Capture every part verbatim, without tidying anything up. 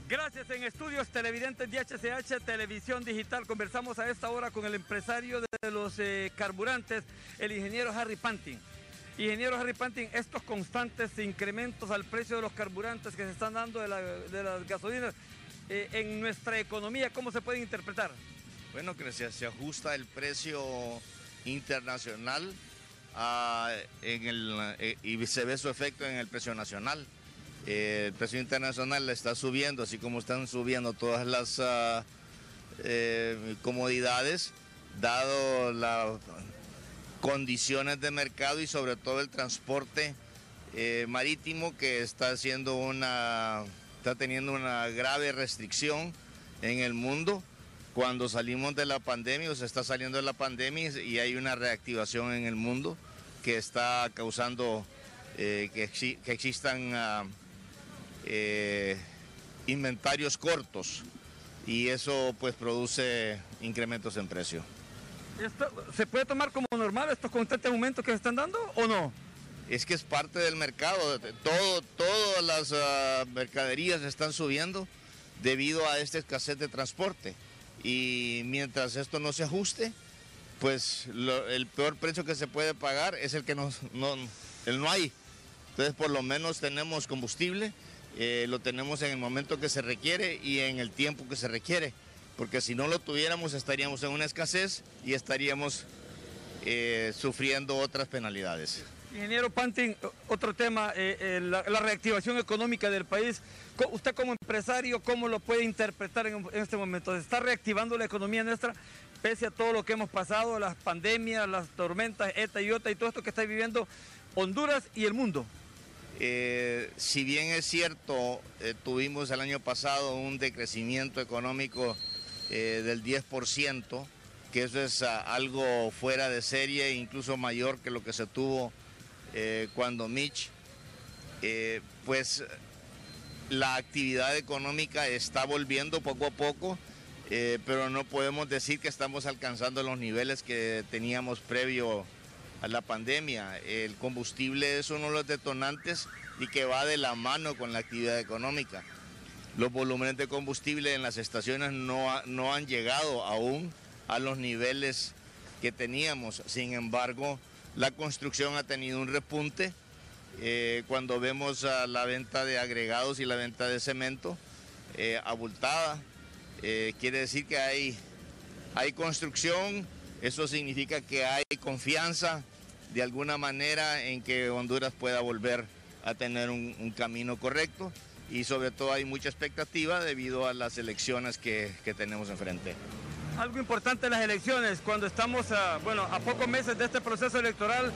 Gracias. En estudios televidentes de H C H Televisión Digital conversamos a esta hora con el empresario de los eh, carburantes, el ingeniero Harry Pantin. Ingeniero Harry Pantin, estos constantes incrementos al precio de los carburantes que se están dando de, la, de las gasolinas eh, en nuestra economía, ¿cómo se pueden interpretar? Bueno, que se, se ajusta el precio internacional a, en el, eh, y se ve su efecto en el precio nacional. Eh, el precio internacional está subiendo, así como están subiendo todas las uh, eh, comodidades, dado las condiciones de mercado y sobre todo el transporte eh, marítimo, que está haciendo una, está teniendo una grave restricción en el mundo. Cuando salimos de la pandemia, o se está saliendo de la pandemia, y hay una reactivación en el mundo que está causando eh, que, exi que existan uh, eh, inventarios cortos, y eso pues produce incrementos en precio. ¿Esto se puede tomar como normal, estos constantes aumentos que se están dando, o no? Es que es parte del mercado. Todo, todas las uh, mercaderías están subiendo debido a esta escasez de transporte. Y mientras esto no se ajuste, pues lo, el peor precio que se puede pagar es el que no, no, el no hay. Entonces por lo menos tenemos combustible, eh, lo tenemos en el momento que se requiere y en el tiempo que se requiere. Porque si no lo tuviéramos estaríamos en una escasez y estaríamos eh, sufriendo otras penalidades. Ingeniero Pantin, otro tema, eh, eh, la, la reactivación económica del país. Usted como empresario, ¿cómo lo puede interpretar en, en este momento? ¿Se está reactivando la economía nuestra pese a todo lo que hemos pasado, las pandemias, las tormentas, ETA y OTA y todo esto que está viviendo Honduras y el mundo? Eh, si bien es cierto, eh, tuvimos el año pasado un decrecimiento económico eh, del diez por ciento, que eso es uh, algo fuera de serie, incluso mayor que lo que se tuvo Eh, cuando Mitch, eh, pues la actividad económica está volviendo poco a poco, eh, pero no podemos decir que estamos alcanzando los niveles que teníamos previo a la pandemia. El combustible es uno de los detonantes y que va de la mano con la actividad económica. Los volúmenes de combustible en las estaciones no, ha, no han llegado aún a los niveles que teníamos. Sin embargo, la construcción ha tenido un repunte. Eh, cuando vemos uh, la venta de agregados y la venta de cemento eh, abultada, eh, quiere decir que hay, hay construcción. Eso significa que hay confianza de alguna manera en que Honduras pueda volver a tener un, un camino correcto, y sobre todo hay mucha expectativa debido a las elecciones que, que tenemos enfrente. Algo importante en las elecciones, cuando estamos a, bueno, a pocos meses de este proceso electoral,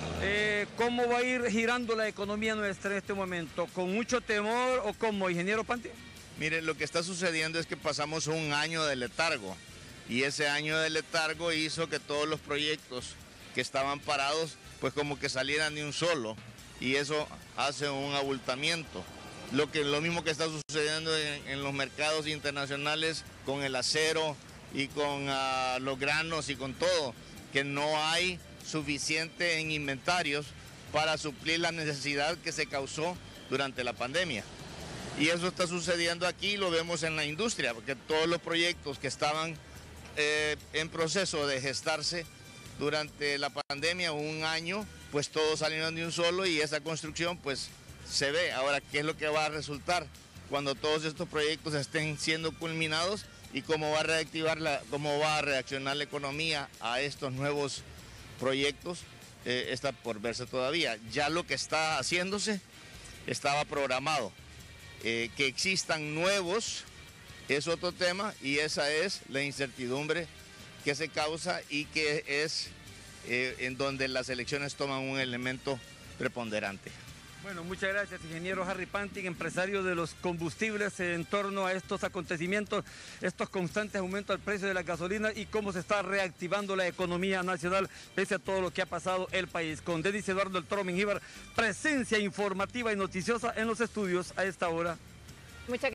eh, ¿cómo va a ir girando la economía nuestra en este momento? ¿Con mucho temor o cómo, ingeniero Pantin? Mire, lo que está sucediendo es que pasamos un año de letargo, y ese año de letargo hizo que todos los proyectos que estaban parados, pues como que salieran de un solo, y eso hace un abultamiento. Lo, que, lo mismo que está sucediendo en, en los mercados internacionales con el acero y con uh, los granos y con todo, que no hay suficiente en inventarios para suplir la necesidad que se causó durante la pandemia. Y eso está sucediendo aquí, lo vemos en la industria, porque todos los proyectos que estaban eh, en proceso de gestarse durante la pandemia, un año, pues todos salieron de un solo, y esa construcción pues se ve. Ahora, ¿qué es lo que va a resultar cuando todos estos proyectos estén siendo culminados? Y cómo va a reactivar la, cómo va a reaccionar la economía a estos nuevos proyectos, eh, está por verse todavía. Ya lo que está haciéndose estaba programado. Eh, que existan nuevos es otro tema, y esa es la incertidumbre que se causa y que es eh, en donde las elecciones toman un elemento preponderante. Bueno, muchas gracias, ingeniero Harry Pantin, empresario de los combustibles, en torno a estos acontecimientos, estos constantes aumentos al precio de la gasolina y cómo se está reactivando la economía nacional pese a todo lo que ha pasado el país. Con Denis Eduardo El Toro Mengíbar, presencia informativa y noticiosa en los estudios a esta hora. Muchas